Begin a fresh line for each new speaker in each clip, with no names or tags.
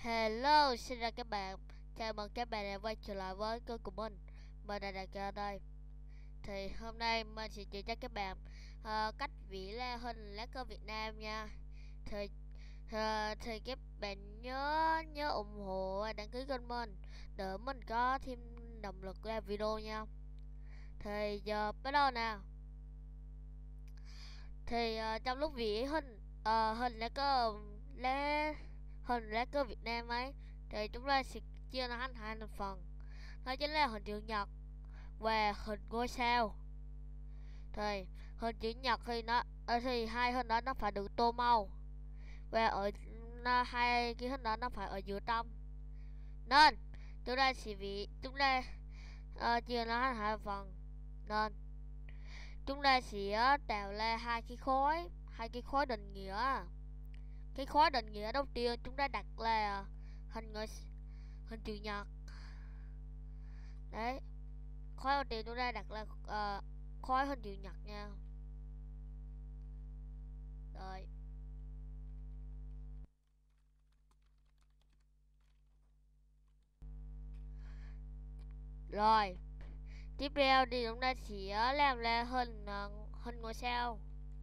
Hello, xin chào các bạn. Chào mừng các bạn đã quay trở lại với kênh của mình. Mình là Đại ca đây. Thì hôm nay mình sẽ chỉ cho các bạn cách vẽ hình lá cờ Việt Nam nha. Thì thì các bạn nhớ nhớ ủng hộ và đăng ký kênh mình để mình có thêm động lực làm video nha. Thì giờ bắt đầu nào. Thì trong lúc vẽ hình lá hình lá cờ Việt Nam ấy, thì chúng ta sẽ chia nó thành hai thành phần, đó chính là hình chữ nhật và hình ngôi sao. Thì hình chữ nhật thì hai hình đó nó phải được tô màu, và hai cái hình đó nó phải ở giữa tâm, nên chúng ta chia nó thành hai phần. Nên chúng ta sẽ tạo ra hai cái khối định nghĩa. Cái khối định nghĩa đầu tiên chúng ta đặt là hình ngôi hình chữ nhật. Đấy, khối đầu tiên chúng ta đặt là khối hình chữ nhật nha. Rồi, rồi tiếp theo thì chúng ta sẽ làm ra hình ngôi sao.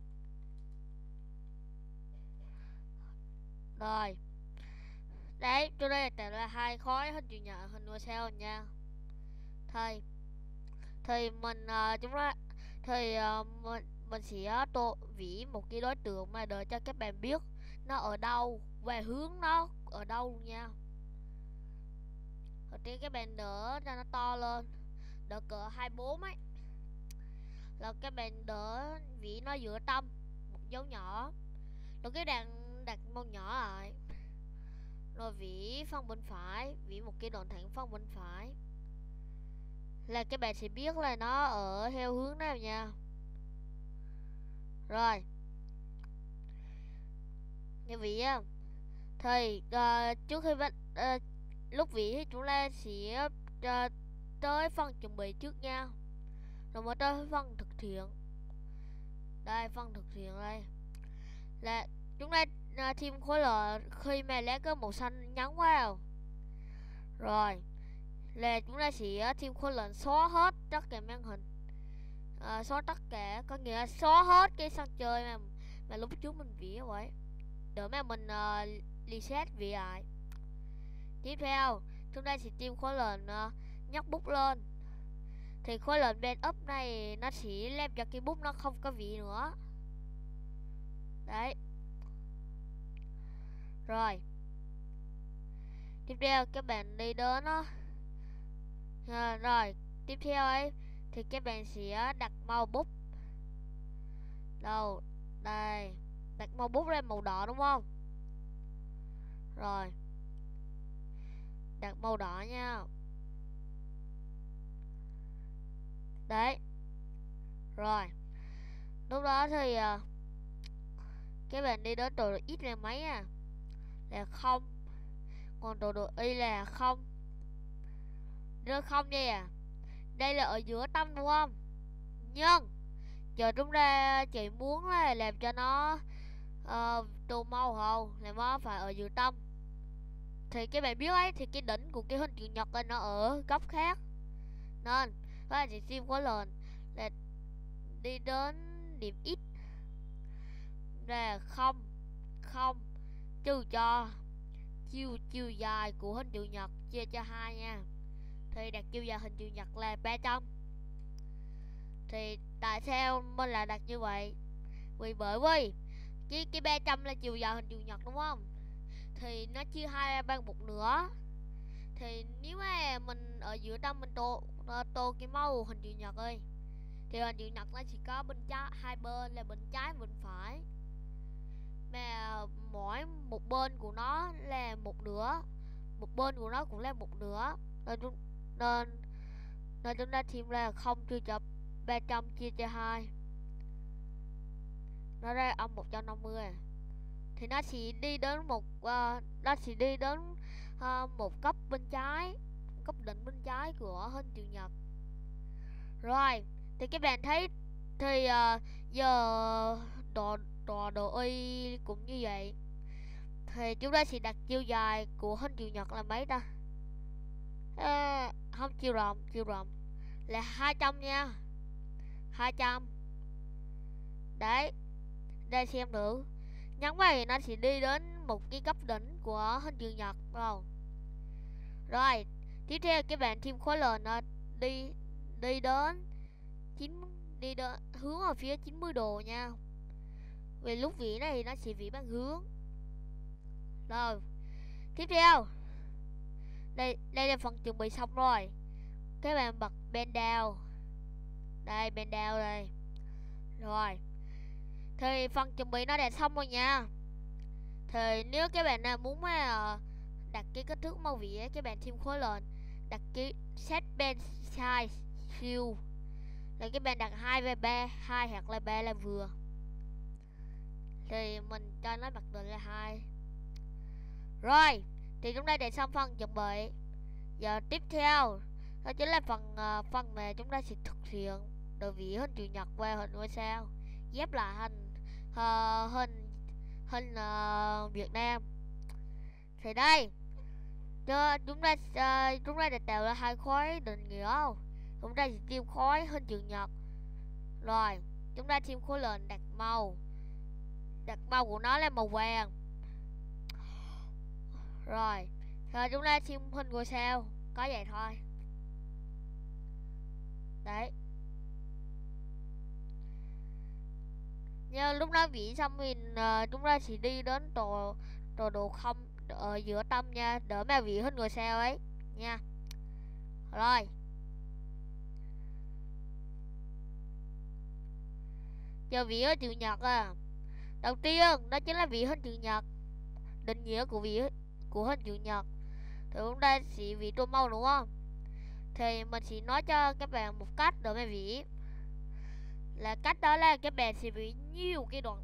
Rồi, đấy, chúng ta tạo ra hai khối hình chữ nhật hình ngôi sao nha. Thì thì mình chúng ta thì mình sẽ vẽ một cái đối tượng mà để cho các bạn biết nó ở đâu và hướng nó ở đâu luôn nha. Đầu tiên các bạn đỡ cho nó to lên, đỡ cỡ 24 ấy, là các bạn đỡ vẽ nó giữa tâm một dấu nhỏ, rồi cái bạn đặt màu nhỏ lại, rồi vẽ phần bên phải, vẽ một cái đoạn thẳng phần bên phải, là các bạn sẽ biết là nó ở theo hướng nào nha. Rồi, như vậy á, thì trước khi lúc vẽ thì chúng ta sẽ tới phần chuẩn bị trước nha, rồi mới tới phần thực hiện. Đây, phần thực hiện đây là chúng ta thêm khối lượng khi mà lá có màu xanh nhấn vào. Rồi là chúng ta sẽ thêm khối lệnh xóa hết tất cả màn hình, xóa tất cả, có nghĩa là xóa hết cái sân chơi mà lúc trước mình vẽ vậy, để mà mình reset vẽ lại. Tiếp theo chúng ta sẽ thêm khối lệnh nhấc bút lên. Thì khối lệnh bend up này nó sẽ làm cho cái bút nó không có vẽ nữa. Đấy. Rồi, tiếp theo các bạn đi đến đó. Rồi tiếp theo ấy thì các bạn sẽ đặt màu bút. Đâu, đây, đặt màu bút lên màu đỏ đúng không? Rồi, đặt màu đỏ nha. Đấy. Rồi, lúc đó thì các bạn đi đến tọa độ X là mấy là không, còn tọa độ Y là không. Rơi không đây đây là ở giữa tâm đúng không? Nhưng giờ chúng ta chỉ muốn là làm cho nó tô màu không, là nó phải ở giữa tâm. Thì các bạn biết ấy, thì cái đỉnh của cái hình chữ nhật nó ở góc khác, nên các bạn sẽ sim khối lên là đi đến điểm X là không không, trừ cho chiều dài của hình chữ nhật chia cho 2 nha. Thì đặt chiều dài hình chữ nhật là 300. Thì tại sao mình lại đặt như vậy? Bởi vì cái 300 là chiều dài hình chữ nhật đúng không? Thì nó chia hai ra bằng một nửa. Thì nếu mà mình ở giữa tâm mình tô cái màu hình chữ nhật ơi, thì hình chữ nhật nó chỉ có bên trái, hai bên là bên trái và bên phải, mà mỗi một bên của nó là một nửa, một bên của nó cũng là một nửa, nên nên chúng ta thêm ra không chia cho 300 chia cho 2, nó ra âm 150. Thì nó sẽ đi đến một góc bên trái, góc đỉnh bên trái của hình chữ nhật. Rồi thì các bạn thấy thì giờ độ Y cũng như vậy. Thì chúng ta sẽ đặt chiều dài của hình chữ nhật là mấy ta? Không, chiều rộng là 200 nha. 200. Đấy, đây xem thử. Nhấn vào thì nó sẽ đi đến một cái góc đỉnh của hình chữ nhật không? Rồi, tiếp theo các bạn thêm khối L nó đi đi đến 9 đi đến hướng ở phía 90 độ nha. Vì lúc vỉ này thì nó sẽ vỉ bằng hướng. Rồi, tiếp theo. Đây là phần chuẩn bị xong rồi. Các bạn bật bend down. Đây, bend down đây. Rồi. Thì phần chuẩn bị nó đã xong rồi nha. Thì nếu các bạn nào muốn đặt cái kích thước màu vỉ các bạn thêm khối lên, đặt cái set bend size fill là các bạn đặt 2 về 3, 2 hoặc là 3 là vừa. Thì mình cho nó mặc định là 2. Rồi, thì chúng ta đã xong phần chuẩn bị. Giờ tiếp theo đó chính là phần mà chúng ta sẽ thực hiện đồ vỉ hình chữ nhật qua hình ngôi sao, ghép lại hình Việt Nam. Thì đây chúng ta đã tạo ra hai khối định nghĩa không? Chúng ta sẽ thêm khối hình chữ nhật. Rồi chúng ta thêm khối lệnh đặt màu của nó là màu vàng. Rồi chúng ta thêm hình ngôi sao, có vậy thôi. Đấy, nhưng lúc đó vỉ xong thì chúng ta sẽ đi đến tọa độ không ở giữa tâm nha, đỡ mà vỉ hình ngôi sao ấy nha. Rồi giờ vỉ hình chữ nhật đầu tiên đó chính là vỉ hình chữ nhật. Định nghĩa của hình chữ nhật thì chúng ta sẽ vỉ tô màu đúng không? Thì mình sẽ nói cho các bạn một cách để mà vỉ. Là cách đó là các bạn sẽ vỉ nhiều cái đoạn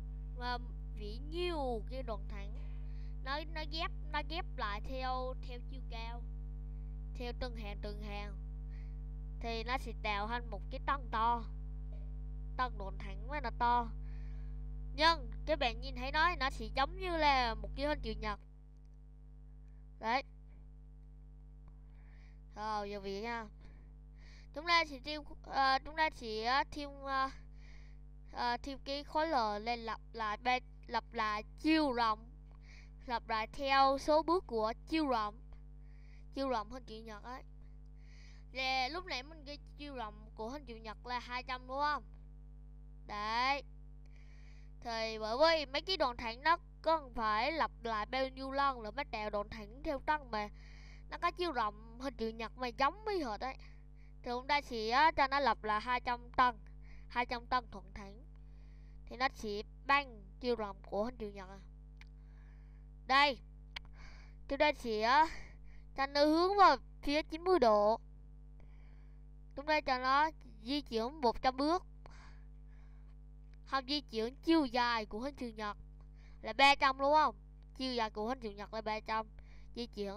thẳng. Nó ghép lại theo chiều cao, theo từng hàng thì nó sẽ tạo thành một cái tầng đoạn thẳng với nó to. Nhưng các bạn nhìn thấy nó sẽ giống như là một cái hình chữ nhật. Đấy. Rồi giờ vỉ nha. Chúng ta sẽ thêm cái khối L lên, lặp lại chiều rộng, lặp lại theo số bước của chiều rộng hình chữ nhật ấy. Và lúc nãy mình ghi chiều rộng của hình chữ nhật là 200 đúng không? Đấy. Thì bởi vì mấy cái đoạn thẳng nó cần phải lặp lại bao nhiêu lần là mới tạo đoạn thẳng theo tầng mà nó có chiều rộng hình chữ nhật mà giống với hệt ấy. Thì chúng ta sẽ cho nó lặp là 200 tầng thuận thẳng thì nó sẽ bằng chiều rộng của hình chữ nhật. Đây, chúng ta sẽ cho nó hướng vào phía 90 độ. Chúng ta cho nó di chuyển 100 bước. Không, di chuyển chiều dài của hình chữ nhật là 300 đúng không? Chiều dài của hình chữ nhật là 300. Di chuyển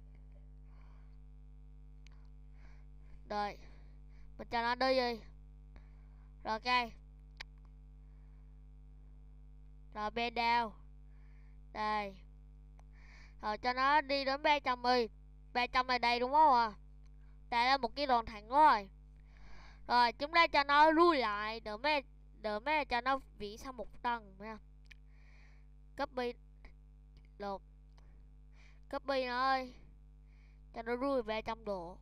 Rồi, mình cho nó đi. Rồi ok. Rồi bend down. Đây. Rồi cho nó đi đến 300 đi. 300 là đây đúng không Đây là một cái đoạn thẳng rồi. Rồi chúng ta cho nó lui lại đỡ mấy cho nó vỉ sang một tầng nha. Copy nó ơi. Cho nó lui 300 độ.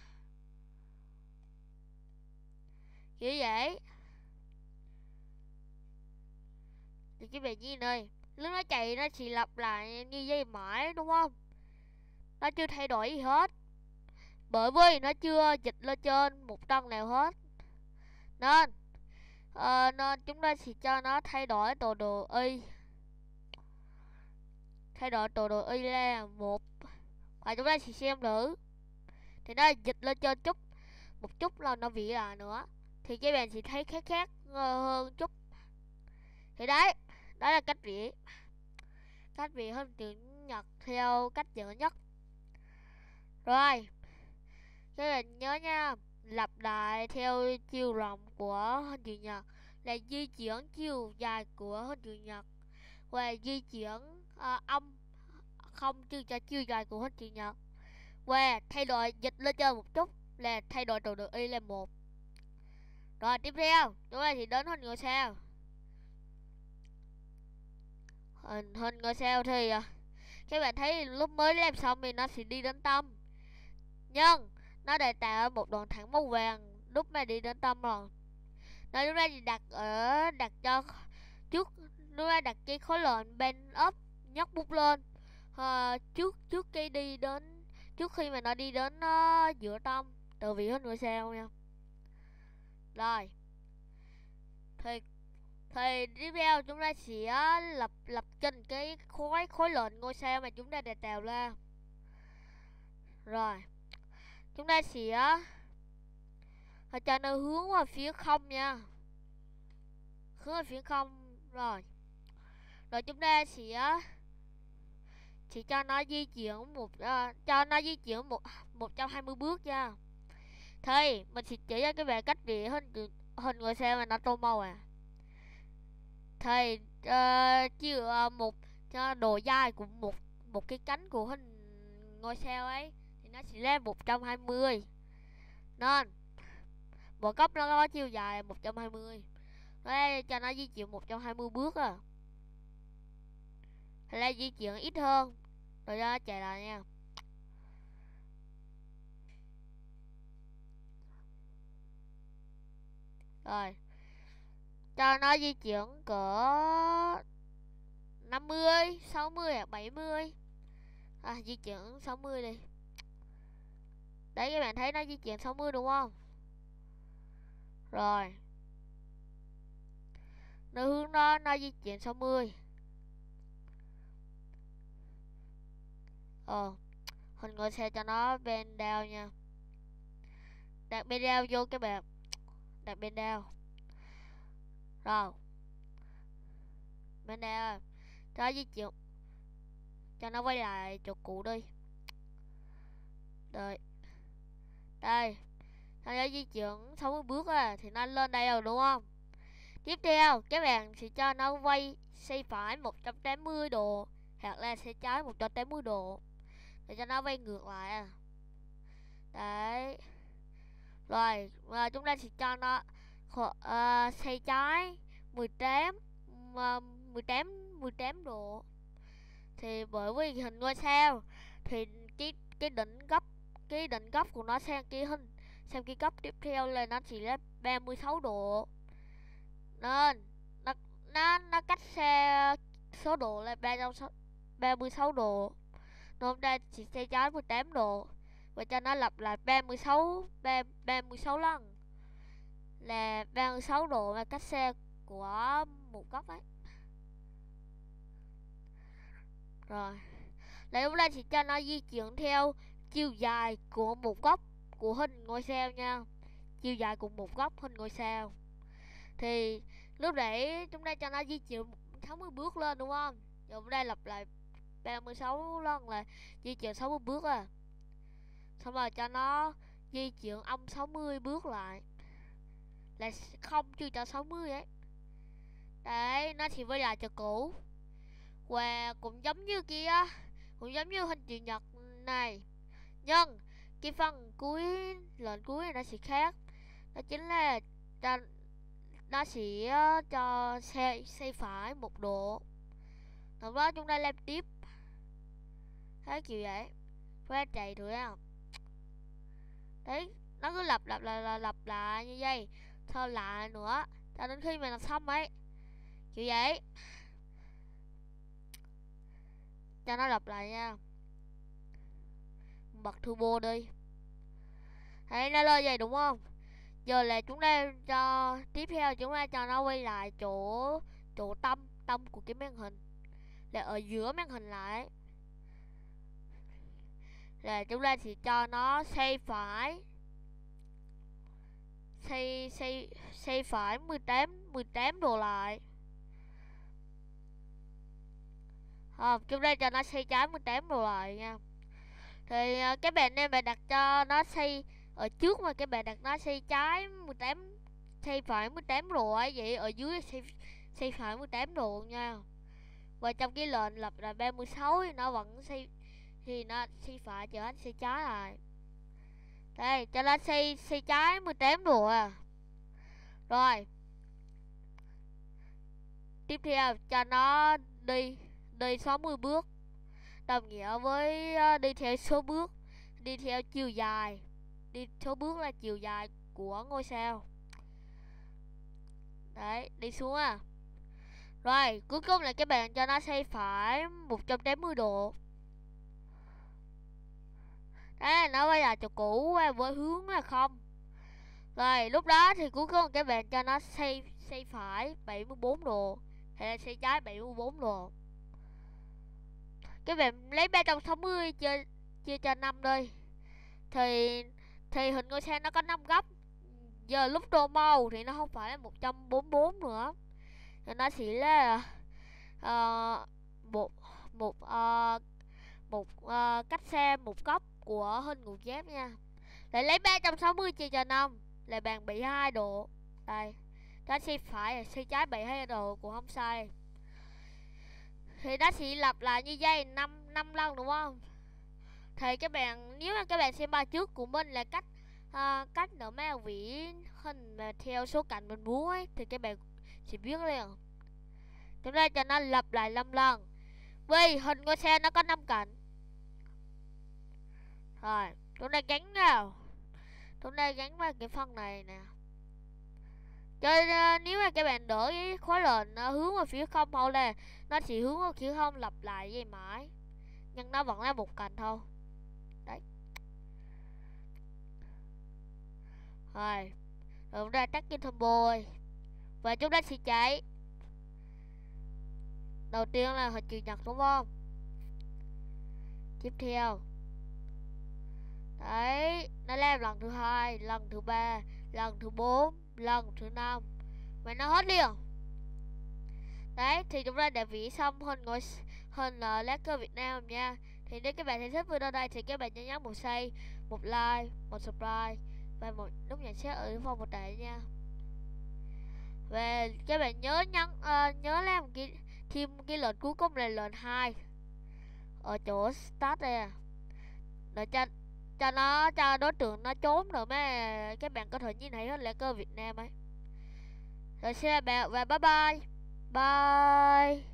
Kiểu vậy. Thì các bạn nhìn đây, lúc nó chạy nó chỉ lặp lại như vậy mãi đúng không? Nó chưa thay đổi gì hết. Bởi vì nó chưa dịch lên trên một tầng nào hết. Nên chúng ta sẽ cho nó thay đổi tọa độ y. Thay đổi tọa độ y là 1. Và chúng ta sẽ xem thử. Thì nó dịch lên trên một chút là nó vỉ lại nữa. Thì các bạn sẽ thấy khác hơn chút. Thì đó là cách vỉ hình chữ nhật theo cách dễ nhất. Rồi các bạn nhớ nha, lặp lại theo chiều rộng của hình chữ nhật là di chuyển chiều dài của hình chữ nhật và di chuyển không chưa cho chiều dài của hình chữ nhật. Và thay đổi dịch lên trên một chút là thay đổi trục đường y lên 1. Rồi tiếp theo chúng ta thì đến hình ngôi sao. Hình ngôi sao thì các bạn thấy lúc mới làm xong thì nó sẽ đi đến tâm, nhưng nó để tạo một đoạn thẳng màu vàng lúc mà đi đến tâm rồi. Nên chúng ta chỉ đặt cho trước, chúng ta đặt cái khối lệnh bên up nhấc bút lên trước khi mà nó đi đến giữa tâm từ vị hình ngôi sao nha. Rồi thì tiếp theo chúng ta sẽ lập trình cái khối lệnh ngôi sao mà chúng ta đã tạo ra. Rồi chúng ta sẽ cho nó hướng qua phía không nha, hướng qua phía không. Rồi chúng ta sẽ cho nó di chuyển 120 bước nha. Thì mình sẽ chỉ cho các bạn cách vẽ hình ngôi sao mà nó tô màu thì một cho độ dài của một cái cánh của hình ngôi sao ấy thì nó sẽ là 120, nên mỗi góc nó có chiều dài 120. Đấy, cho nó di chuyển 120 bước hay là di chuyển ít hơn rồi cho nó chạy lại nha. Rồi cho nó di chuyển cỡ 50, 60 hoặc 70. Di chuyển 60 đi. Đấy, các bạn thấy nó di chuyển 60 đúng không? Rồi nó hướng đó nó di chuyển 60. Hình ngôi sao cho nó bend down nha. Đặt bend down vô các bạn. Đặt bend down. Rồi bend down cho di chuyển, cho nó quay lại chỗ cũ đi. Đây nó di chuyển 60 bước thì nó lên đây rồi đúng không? Tiếp theo các bạn sẽ cho nó quay xoay phải 180 độ hoặc là xoay trái 180 độ để cho nó quay ngược lại. Đấy. Rồi chúng ta sẽ cho nó xoay trái 18 độ. Thì bởi vì hình ngôi sao thì cái đỉnh góc của nó sang cái góc tiếp theo là nó chỉ là 36 độ, nên nó cách xa số độ là 36 độ, nên chúng ta chỉ xoay trái 18 độ và cho nó lặp lại 36 lần là 36 độ là cách xa của một góc ấy. Rồi lại chúng ta chỉ cho nó di chuyển theo chiều dài của một góc của hình ngôi sao nha. Chiều dài của một góc hình ngôi sao thì lúc nãy chúng ta cho nó di chuyển 60 bước lên đúng không? Rồi chúng ta lặp lại 36 lần là di chuyển 60 bước xong rồi cho nó di chuyển âm 60 bước lại là không chưa cho 60 ấy. Đấy, nó thì quay lại chỗ cũ. Và cũng giống như kia, cũng giống như hình chữ nhật này, nhưng cái phần cuối, lệnh cuối này nó sẽ khác. Đó chính là nó sẽ cho xoay phải 1 độ. Sau đó chúng ta làm tiếp. Thấy kiểu vậy. Phải chạy thử không? Đấy, nó cứ lặp lại như vậy. Thôi lại nữa cho đến khi mà làm xong ấy. Kiểu vậy. Cho nó lặp lại nha. Bật turbo đi. Thấy nó lên vậy đúng không? Giờ là chúng ta cho tiếp theo chúng ta cho nó quay lại chỗ tâm của cái màn hình, là ở giữa màn hình lại. Là chúng ta sẽ cho nó xoay phải xoay phải 18 độ lại. Chúng ta cho nó xoay trái 18 độ lại nha. Thì các bạn nên đặt cho nó xoay ở trước mà các bạn đặt nó xoay trái 18, xoay phải 18 độ ấy, vậy ở dưới xoay phải 18 độ nha. Và trong cái lệnh lập là 36 thì nó vẫn xây phải chờ anh xây trái lại. Đây, cho nó xây trái 18 độ à. Rồi. Tiếp theo cho nó đi 60 bước. Đồng nghĩa với đi theo số bước, đi theo chiều dài. Đi số bước là chiều dài của ngôi sao. Đấy, đi xuống à. Rồi, cuối cùng là các bạn cho nó xoay phải 180 độ. Đấy, nó quay lại chỗ cũ với hướng là 0. Rồi, lúc đó thì cuối cùng các bạn cho nó xoay phải 74 độ. Hay là xoay trái 74 độ. Các bạn lấy 360 chia cho 5 đi. Thì hình ngôi sao nó có 5 góc. Giờ lúc tô màu thì nó không phải là 144 nữa. Thì nó chỉ là cách xe một góc của hình ngũ giác nha. Lại lấy 360 chia cho 5 là bằng 72 độ. Đây. Đó xoay phải là xoay trái 72 độ cũng không sai. Thì nó sẽ lặp lại như vậy 5 lần đúng không? Thì các bạn nếu mà các bạn xem bài trước của mình là cách nữa mà vỉ hình mà theo số cạnh mình muốn ấy thì các bạn sẽ biết liền. Chúng ta cho nó lặp lại 5 lần. Vì hình ngôi sao nó có 5 cạnh. Rồi, chúng ta gắn vào. Chúng ta gắn vào cái phần này nè. Cho nếu mà các bạn đỡ cái khối lệnh hướng vào phía không hoặc là nó chỉ hướng vào phía không lặp lại vậy mãi. Nhưng nó vẫn là một cạnh thôi. Đấy. Rồi chúng ta tắt cái turbo. Và chúng ta sẽ chạy. Đầu tiên là hình chữ nhật đúng không? Tiếp theo. Đấy, nó làm lần thứ 2, lần thứ 3, lần thứ 4, lần thứ 5. Và nó hết liền. Đấy, thì chúng ta đã vẽ xong hình lá cờ Việt Nam nha. Thì nếu các bạn thấy thích video đây thì các bạn nhấn một share, một like, một subscribe và một nút nhận xét ở phần mô tả nha. Và các bạn nhớ làm thêm cái lệnh cuối cùng là lệnh 2 ở chỗ start đây à. Để cho đối tượng nó trốn rồi mà các bạn có thể nhìn thấy hết lá cờ Việt Nam ấy. Rồi xin chào và bye bye. Bye.